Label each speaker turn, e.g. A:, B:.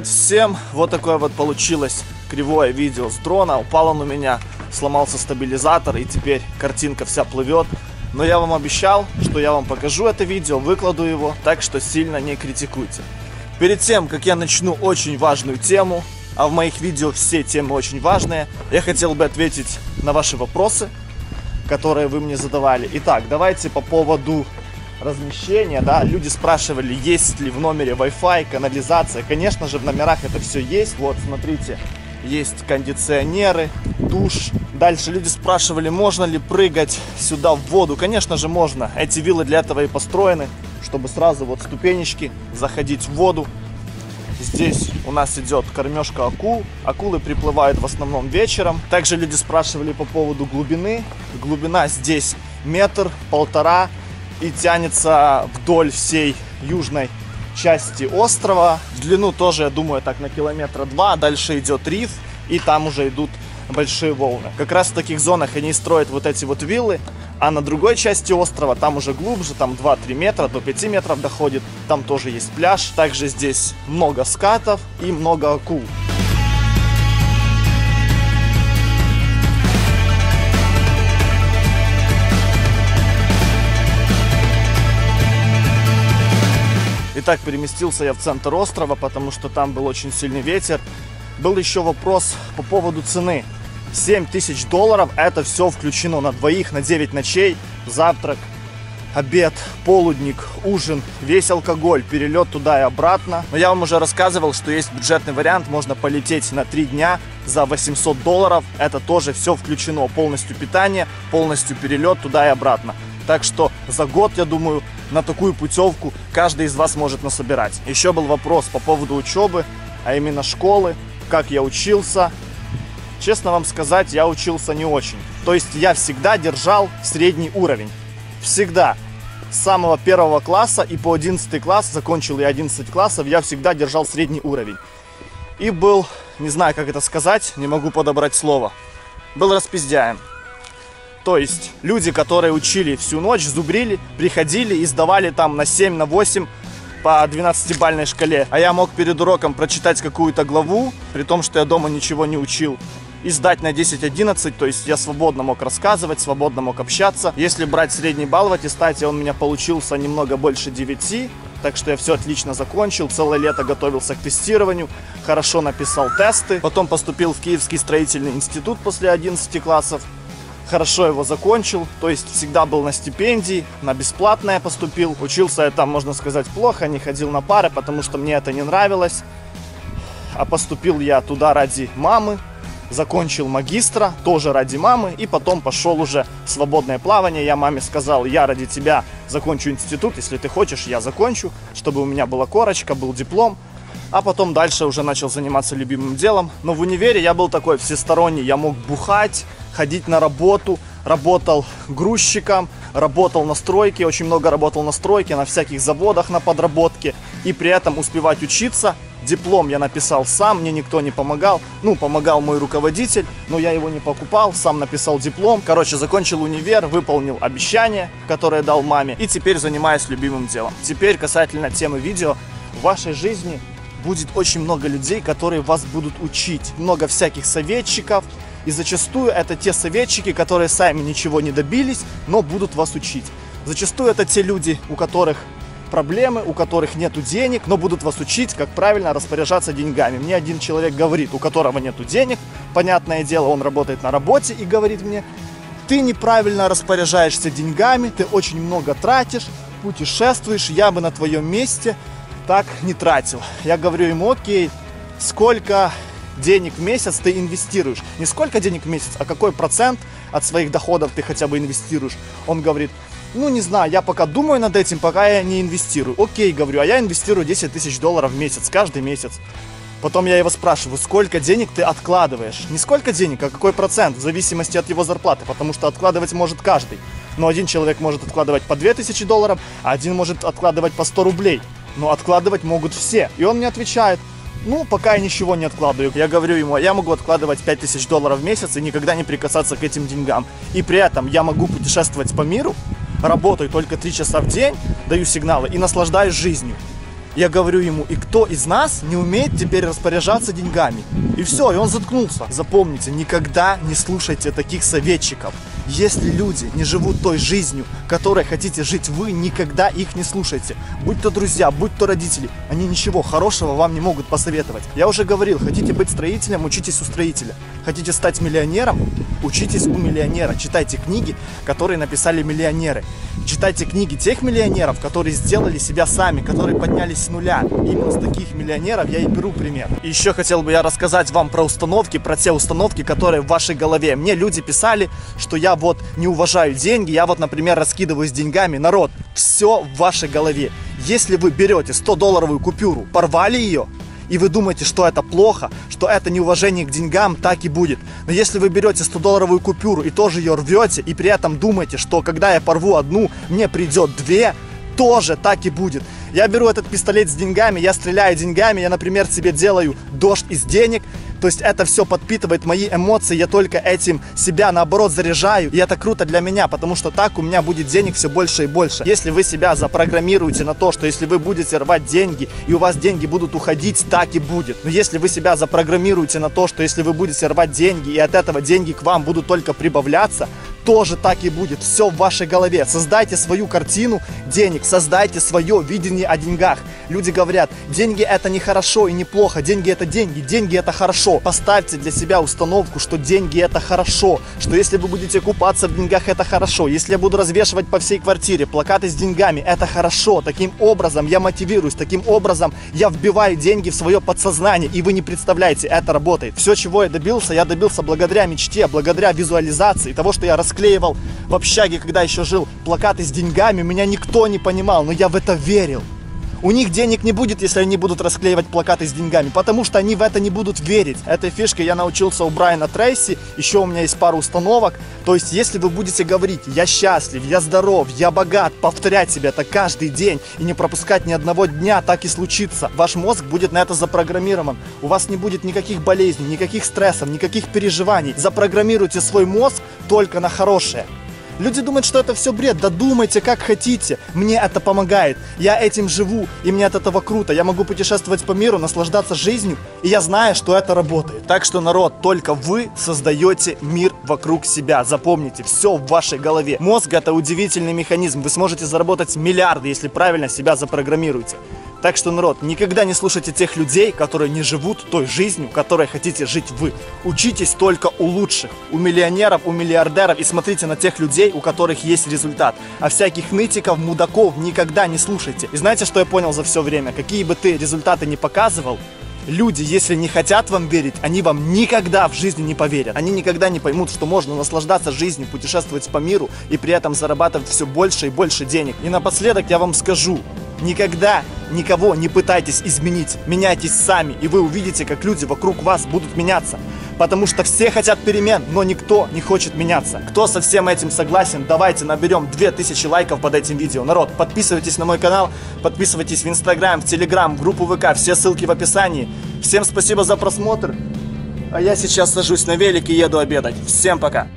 A: всем! Вот такое вот получилось кривое видео с дрона. Упал он у меня, сломался стабилизатор, и теперь картинка вся плывет. Но я вам обещал, что я вам покажу это видео, выкладу его, так что сильно не критикуйте. Перед тем, как я начну очень важную тему, а в моих видео все темы очень важные, я хотел бы ответить на ваши вопросы, которые вы мне задавали. Итак, давайте по поводу размещения, да, люди спрашивали, есть ли в номере Wi-Fi, канализация. Конечно же, в номерах это все есть. Вот, смотрите, есть кондиционеры, душ. Дальше люди спрашивали, можно ли прыгать сюда в воду. Конечно же, можно. Эти виллы для этого и построены, чтобы сразу вот ступенечки заходить в воду. Здесь у нас идет кормежка акул. Акулы приплывают в основном вечером. Также люди спрашивали по поводу глубины. Глубина здесь 1,5 метра и тянется вдоль всей южной части острова. В длину тоже, я думаю, так на 2 километра. Дальше идет риф, и там уже идут большие волны. Как раз в таких зонах они строят вот эти вот виллы. А на другой части острова, там уже глубже, там 2-3 метра, до 5 метров доходит. Там тоже есть пляж. Также здесь много скатов и много акул. Итак, переместился я в центр острова, потому что там был очень сильный ветер. Был еще вопрос по поводу цены. $7000, это все включено на двоих, на 9 ночей. Завтрак, обед, полудник, ужин, весь алкоголь, перелет туда и обратно. Но я вам уже рассказывал, что есть бюджетный вариант, можно полететь на 3 дня за $800. Это тоже все включено, полностью питание, полностью перелет туда и обратно. Так что за год, я думаю, на такую путевку каждый из вас может насобирать. Еще был вопрос по поводу учебы, а именно школы, как я учился. Честно вам сказать, я учился не очень. То есть я всегда держал средний уровень. Всегда. С самого 1 класса и по 11 класс, закончил я 11 классов, я всегда держал средний уровень. И был, не знаю, как это сказать, не могу подобрать слово, был распиздяем. То есть люди, которые учили всю ночь, зубрили, приходили и сдавали там на 7, на 8 по 12-бальной шкале. А я мог перед уроком прочитать какую-то главу, при том, что я дома ничего не учил, и сдать на 10-11, то есть я свободно мог рассказывать, свободно мог общаться. Если брать средний балл в аттестате, он у меня получился немного больше 9, так что я все отлично закончил, целое лето готовился к тестированию, хорошо написал тесты, потом поступил в Киевский строительный институт после 11 классов. Хорошо его закончил, то есть всегда был на стипендии, на бесплатное поступил. Учился я там, можно сказать, плохо, не ходил на пары, потому что мне это не нравилось. А поступил я туда ради мамы, закончил магистра, тоже ради мамы, и потом пошел уже в свободное плавание. Я маме сказал, я ради тебя закончу институт, если ты хочешь, я закончу, чтобы у меня была корочка, был диплом. А потом дальше уже начал заниматься любимым делом. Но в универе я был такой всесторонний, я мог бухать, ходить на работу, работал грузчиком, работал на стройке, очень много работал на стройке, на всяких заводах на подработке. И при этом успевать учиться. Диплом я написал сам, мне никто не помогал. Ну, помогал мой руководитель, но я его не покупал, сам написал диплом. Короче, закончил универ, выполнил обещание, которое дал маме. И теперь занимаюсь любимым делом. Теперь касательно темы видео. В вашей жизни будет очень много людей, которые вас будут учить. Много всяких советчиков. И зачастую это те советчики, которые сами ничего не добились, но будут вас учить. Зачастую это те люди, у которых проблемы, у которых нету денег, но будут вас учить, как правильно распоряжаться деньгами. Мне один человек говорит, у которого нету денег, понятное дело, он работает на работе и говорит мне, ты неправильно распоряжаешься деньгами, ты очень много тратишь, путешествуешь, я бы на твоем месте так не тратил. Я говорю ему, окей, сколько денег в месяц ты инвестируешь? Не сколько денег в месяц, а какой процент от своих доходов ты хотя бы инвестируешь? Он говорит, ну не знаю, я пока думаю над этим, пока я не инвестирую. Окей, говорю, а я инвестирую $10 000 в месяц, каждый месяц. Потом я его спрашиваю, сколько денег ты откладываешь? Не сколько денег, а какой процент, в зависимости от его зарплаты, потому что откладывать может каждый. Но один человек может откладывать по $2000, а один может откладывать по 100 рублей. Но откладывать могут все. И он мне отвечает, ну, пока я ничего не откладываю. Я говорю ему, я могу откладывать $5000 в месяц и никогда не прикасаться к этим деньгам. И при этом я могу путешествовать по миру, работаю только 3 часа в день, даю сигналы и наслаждаюсь жизнью. Я говорю ему: и кто из нас не умеет теперь распоряжаться деньгами? И все, и он заткнулся. Запомните, никогда не слушайте таких советчиков. Если люди не живут той жизнью, которой хотите жить вы, никогда их не слушайте. Будь то друзья, будь то родители, они ничего хорошего вам не могут посоветовать. Я уже говорил, хотите быть строителем, учитесь у строителя. Хотите стать миллионером, учитесь у миллионера. Читайте книги, которые написали миллионеры. Читайте книги тех миллионеров, которые сделали себя сами, которые поднялись с нуля. Именно с таких миллионеров я и беру пример. И еще хотел бы я рассказать вам про установки, про те установки, которые в вашей голове. Мне люди писали, что я вот не уважаю деньги, я вот, например, раскидываюсь деньгами. Народ, все в вашей голове. Если вы берете 100-долларовую купюру, порвали ее, и вы думаете, что это плохо, что это неуважение к деньгам, так и будет. Но если вы берете 100-долларовую купюру и тоже ее рвете, и при этом думаете, что когда я порву одну, мне придет две, тоже так и будет. Я беру этот пистолет с деньгами, я стреляю деньгами, я, например, себе делаю дождь из денег. То есть это все подпитывает мои эмоции, я только этим себя наоборот заряжаю. И это круто для меня, потому что так у меня будет денег все больше и больше. Если вы себя запрограммируете на то, что если вы будете рвать деньги и у вас деньги будут уходить, так и будет. Но если вы себя запрограммируете на то, что если вы будете рвать деньги и от этого деньги к вам будут только прибавляться, тоже так и будет. Все в вашей голове. Создайте свою картину денег, создайте свое видение о деньгах. Люди говорят, деньги это не хорошо и не плохо, деньги это хорошо. Поставьте для себя установку, что деньги это хорошо, что если вы будете купаться в деньгах, это хорошо. Если я буду развешивать по всей квартире плакаты с деньгами, это хорошо. Таким образом я мотивируюсь, таким образом я вбиваю деньги в свое подсознание, и вы не представляете, это работает. Все, чего я добился благодаря мечте, благодаря визуализации, того, что я расклеивал в общаге, когда еще жил, плакаты с деньгами, меня никто не понимал, но я в это верил. У них денег не будет, если они будут расклеивать плакаты с деньгами, потому что они в это не будут верить. Этой фишкой я научился у Брайана Трейси, еще у меня есть пару установок. То есть, если вы будете говорить: я счастлив, я здоров, я богат, повторять себе это каждый день и не пропускать ни одного дня, так и случится. Ваш мозг будет на это запрограммирован. У вас не будет никаких болезней, никаких стрессов, никаких переживаний. Запрограммируйте свой мозг только на хорошее. Люди думают, что это все бред. Да думайте, как хотите. Мне это помогает. Я этим живу, и мне от этого круто. Я могу путешествовать по миру, наслаждаться жизнью, и я знаю, что это работает. Так что, народ, только вы создаете мир вокруг себя. Запомните, все в вашей голове. Мозг — это удивительный механизм. Вы сможете заработать миллиарды, если правильно себя запрограммируете. Так что, народ, никогда не слушайте тех людей, которые не живут той жизнью, которой хотите жить вы. Учитесь только у лучших, у миллионеров, у миллиардеров, и смотрите на тех людей, у которых есть результат. А всяких нытиков, мудаков никогда не слушайте. И знаете, что я понял за все время? Какие бы ты результаты не показывал, люди, если не хотят вам верить, они вам никогда в жизни не поверят. Они никогда не поймут, что можно наслаждаться жизнью, путешествовать по миру и при этом зарабатывать все больше и больше денег. И напоследок я вам скажу: никогда никого не пытайтесь изменить, меняйтесь сами, и вы увидите, как люди вокруг вас будут меняться. Потому что все хотят перемен, но никто не хочет меняться. Кто со всем этим согласен, давайте наберем 2000 лайков под этим видео. Народ, подписывайтесь на мой канал, подписывайтесь в Инстаграм, в Телеграм, в группу ВК, все ссылки в описании. Всем спасибо за просмотр, а я сейчас сажусь на велик и еду обедать. Всем пока!